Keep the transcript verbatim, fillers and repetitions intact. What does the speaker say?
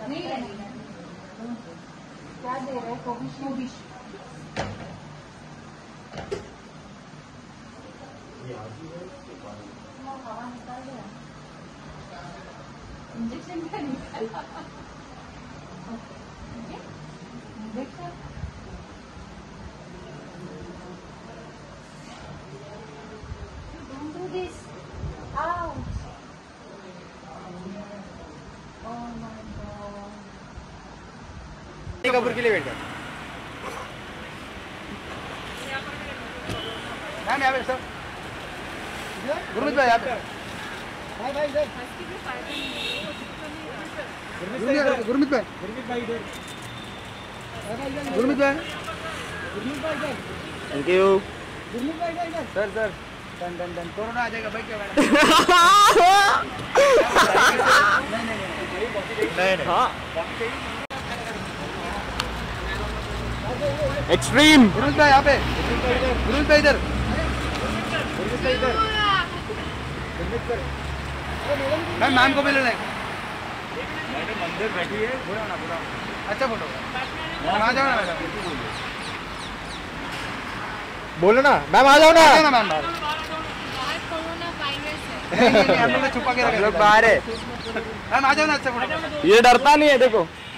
नहीं रहेगी। क्या दे रहे हैं? कोविश हवा निकाल दे, इंजेक्शन का निकाला। Injection don't do this. Ouch. Oh my God. Kapoor के लिए वेट कर। मैम यहाँ पे सर, गुरमीत भाई यहाँ पे। भाई भाई इधर। गुरमीत भाई, गुरमीत भाई इधर। गुरमीत भाई, गुरमीत भाई इधर। Thank you. गुरमीत भाई इधर। Sir sir, done done done. Corona आ जाएगा भाई क्या मैडम? नहीं नहीं नहीं नहीं। हाँ। एक्सट्रीम। गुरमीत भाई यहाँ पे, गुरमीत भाई इधर। मैम मैम को भी लेना है। मंदिर बैठी है, बुरा ना बुरा। अच्छा फोटो आ जाओ ना मैडम। बोलो ना मैम, आ जाओ ना। आ जाओ ना मैम बाहर। कोरोना वायरस है। नहीं नहीं हम लोग छुपा के रखे। बाहर है। मैम आ जाओ ना, अच्छा फोटो। ये डरता नहीं है देखो।